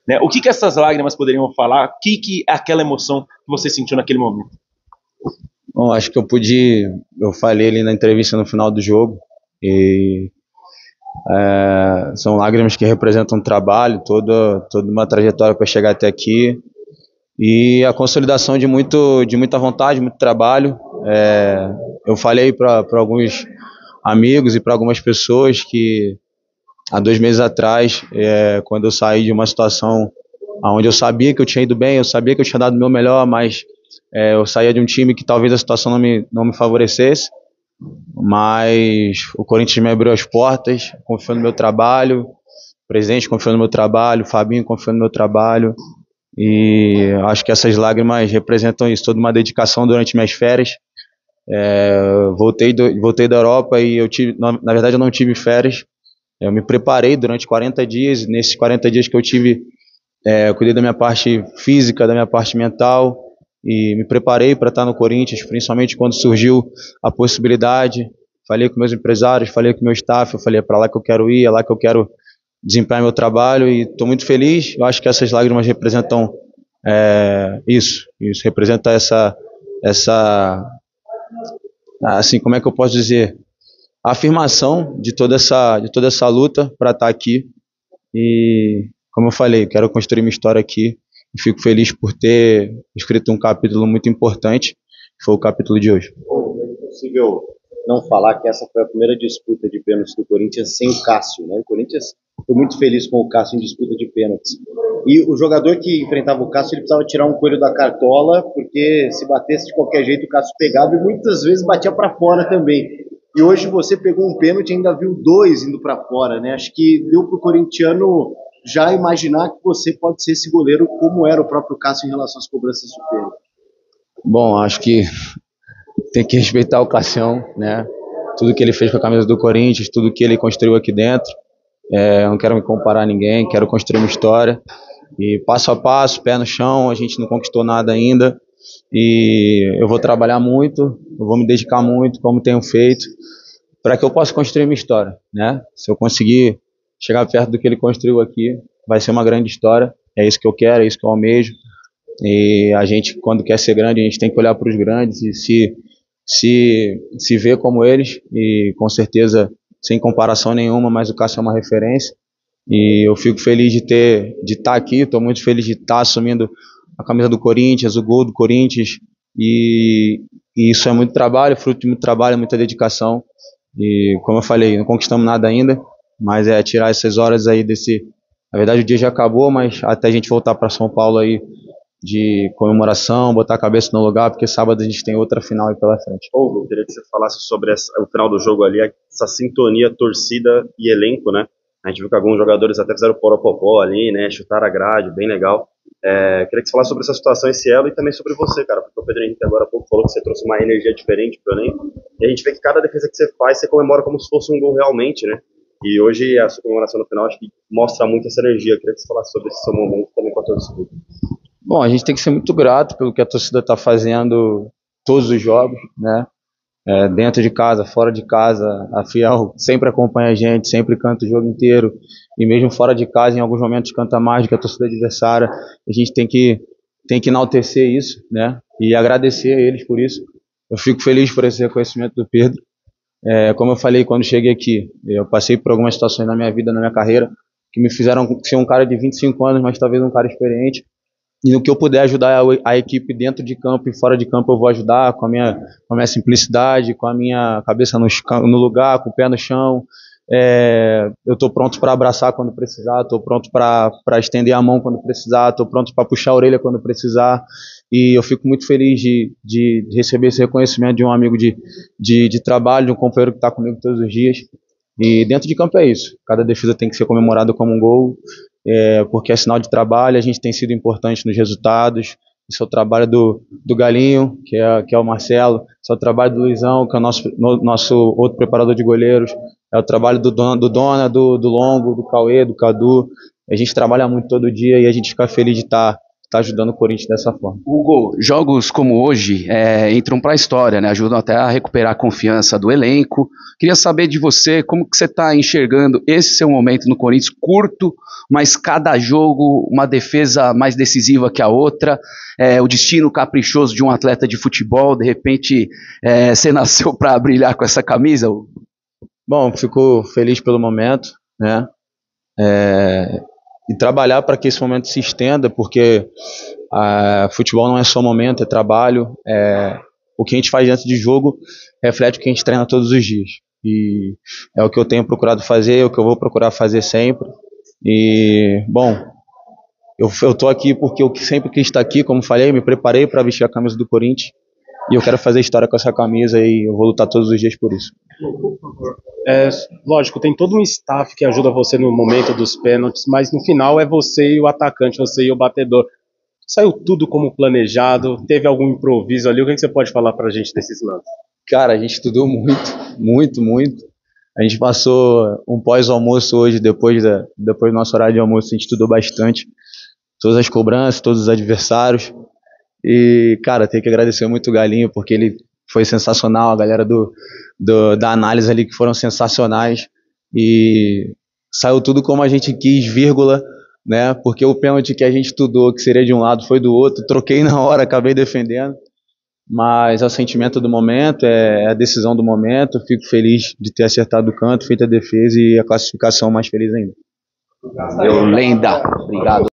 né? O que que essas lágrimas poderiam falar? O que que é aquela emoção que você sentiu naquele momento? Bom, acho que eu falei ali na entrevista no final do jogo, e são lágrimas que representam um trabalho, toda uma trajetória para chegar até aqui, e a consolidação de muita vontade, muito trabalho. Eu falei para alguns amigos e para algumas pessoas que há 2 meses atrás, quando eu saí de uma situação onde eu sabia que eu tinha ido bem, eu sabia que eu tinha dado o meu melhor, mas eu saía de um time que talvez a situação não me favorecesse, mas o Corinthians me abriu as portas, confiou no meu trabalho, o presidente confiou no meu trabalho, o Fabinho confiou no meu trabalho, e acho que essas lágrimas representam isso, toda uma dedicação durante minhas férias. Voltei da Europa e na verdade eu não tive férias, eu me preparei durante 40 dias, e nesses 40 dias que eu tive, eu cuidei da minha parte física, da minha parte mental, e me preparei para estar no Corinthians, principalmente quando surgiu a possibilidade. Falei com meus empresários, falei com meu staff, eu falei, é para lá que eu quero ir, é lá que eu quero desempenhar meu trabalho, e estou muito feliz. Eu acho que essas lágrimas representam isso representa essa, assim, como é que eu posso dizer, a afirmação de toda essa luta para estar aqui. E, como eu falei, quero construir minha história aqui e fico feliz por ter escrito um capítulo muito importante, que foi o capítulo de hoje. É impossível não falar que essa foi a primeira disputa de pênaltis do Corinthians sem o Cássio, né? O Corinthians foi muito feliz com o Cássio em disputa de pênaltis. E o jogador que enfrentava o Cássio, ele precisava tirar um coelho da cartola, porque se batesse de qualquer jeito o Cássio pegava e muitas vezes batia para fora também. E hoje você pegou um pênalti e ainda viu dois indo para fora, né? Acho que deu para o corintiano já imaginar que você pode ser esse goleiro como era o próprio Cássio em relação às cobranças de pênalti. Bom, acho que tem que respeitar o Cassião, né? Tudo que ele fez com a camisa do Corinthians, tudo que ele construiu aqui dentro. Eu não quero me comparar a ninguém, quero construir uma história. E passo a passo, pé no chão, a gente não conquistou nada ainda. E eu vou trabalhar muito, eu vou me dedicar muito, como tenho feito, para que eu possa construir minha história, né? Se eu conseguir chegar perto do que ele construiu aqui, vai ser uma grande história. É isso que eu quero, é isso que eu almejo. E a gente, quando quer ser grande, a gente tem que olhar para os grandes e se ver como eles. E com certeza, sem comparação nenhuma, mas o Cássio é uma referência. E eu fico feliz de estar aqui, estou muito feliz de estar assumindo a camisa do Corinthians, o gol do Corinthians. E isso é muito trabalho, fruto de muito trabalho, muita dedicação. E como eu falei, não conquistamos nada ainda, mas é tirar essas horas aí desse. Na verdade, o dia já acabou, mas até a gente voltar para São Paulo aí de comemoração, botar a cabeça no lugar, porque sábado a gente tem outra final aí pela frente. Eu queria que você falasse sobre o final do jogo ali, essa sintonia, torcida e elenco, né? A gente viu que alguns jogadores até fizeram poropopó ali, né? Chutaram a grade, bem legal. Queria que você falasse sobre essa situação, esse elo, e também sobre você, cara, porque o Pedro Henrique agora há pouco falou que você trouxe uma energia diferente pro elenco, e a gente vê que cada defesa que você faz, você comemora como se fosse um gol realmente, né? E hoje a sua comemoração no final acho que mostra muito essa energia. Eu queria que você falasse sobre esse seu momento também com a torcida. Bom, a gente tem que ser muito grato pelo que a torcida está fazendo todos os jogos, né? Dentro de casa, fora de casa, a Fiel sempre acompanha a gente, sempre canta o jogo inteiro, e mesmo fora de casa, em alguns momentos canta mais do que a torcida adversária. A gente tem que enaltecer isso, né? E agradecer a eles por isso. Eu fico feliz por esse reconhecimento do Pedro. Como eu falei quando cheguei aqui, eu passei por algumas situações na minha vida, na minha carreira, que me fizeram ser um cara de 25 anos, mas talvez um cara experiente. E no que eu puder ajudar a equipe dentro de campo e fora de campo, eu vou ajudar com a minha simplicidade, com a minha cabeça no lugar, com o pé no chão. Eu estou pronto para abraçar quando precisar, estou pronto para estender a mão quando precisar, estou pronto para puxar a orelha quando precisar. E eu fico muito feliz de receber esse reconhecimento de um amigo de trabalho, de um companheiro que está comigo todos os dias. E dentro de campo é isso. Cada defesa tem que ser comemorada como um gol, porque é sinal de trabalho. A gente tem sido importante nos resultados. Esse é o trabalho do Galinho, que é o Marcelo. Esse é o trabalho do Luizão, que é o nosso outro preparador de goleiros. É o trabalho do Dona, do Longo, do Cauê, do Cadu. A gente trabalha muito todo dia e a gente fica feliz de estar estar ajudando o Corinthians dessa forma. Hugo, jogos como hoje entram para a história, né? Ajudam até a recuperar a confiança do elenco. Queria saber de você, como que você está enxergando esse seu momento no Corinthians, curto, mas cada jogo uma defesa mais decisiva que a outra, o destino caprichoso de um atleta de futebol, de repente você nasceu para brilhar com essa camisa? Bom, fico feliz pelo momento, né? E trabalhar para que esse momento se estenda, porque futebol não é só momento, é trabalho. O que a gente faz antes de jogo reflete o que a gente treina todos os dias. E é o que eu tenho procurado fazer, é o que eu vou procurar fazer sempre. E, bom, eu tô aqui porque eu sempre quis estar aqui, como falei, me preparei para vestir a camisa do Corinthians. E eu quero fazer história com essa camisa e eu vou lutar todos os dias por isso. Lógico, tem todo um staff que ajuda você no momento dos pênaltis, mas no final é você e o atacante, você e o batedor. Saiu tudo como planejado? Teve algum improviso ali? O que você pode falar pra gente desses lances? Cara, a gente estudou muito. A gente passou um pós-almoço hoje, depois do nosso horário de almoço, a gente estudou bastante. Todas as cobranças, todos os adversários. E, cara, tenho que agradecer muito o Galinho, porque ele foi sensacional, a galera da análise ali que foram sensacionais. E saiu tudo como a gente quis, vírgula, né? Porque o pênalti que a gente estudou, que seria de um lado, foi do outro. Troquei na hora, acabei defendendo. Mas é o sentimento do momento, é a decisão do momento. Fico feliz de ter acertado o canto, feito a defesa e a classificação mais feliz ainda. Lenda. Obrigado.